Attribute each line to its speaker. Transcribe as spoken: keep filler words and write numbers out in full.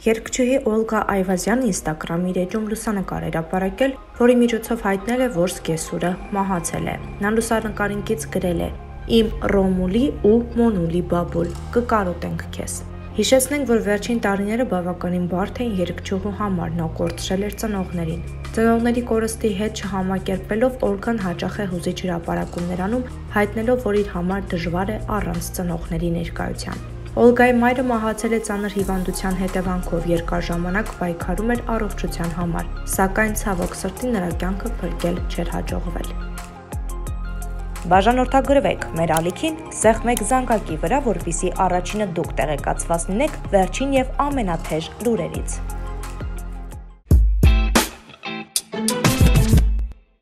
Speaker 1: Երգչուհի Օլգա Այվազյանը Instagram-ի իր էջում լուսանկար էր ապարակել, որի միջոցով հայտնել է, որ զգեստուրը մահացել է։ Նա լուսանկարին կից գրել է. «Իմ Ռոմուլի ու Մոնուլի բաբուլ, կկարոտենք քեզ»։ Հիշեցնենք, որ վերջին տարիները բավականին բարդ էին երգչուհու համար, նա կորցրել էր ծնողներին։ Ծնողների կորստի հետ չհամակերպվելով Օլգան հաճախ է հուզիչ հրապարակումներ անում, հայտնելով, որ իր համար դժվար է առանց ծնողների ներկայության։ Օլգայի մայրը մահացել է ծանր հիվանդության հետևանքով, երկար ժամանակ պայքարում էր առողջության համար, սակայն ցավոք սրտի նրա կյանքը փրկել չէր հաջողվել։ Բաժանորդագրվեք մեր ալիքին սեղմ մեկ զանգակի վրա, որպեսզի առաջինը դուք տեղեկացված լինեք վերջին և ամենաթեժ լուրերից։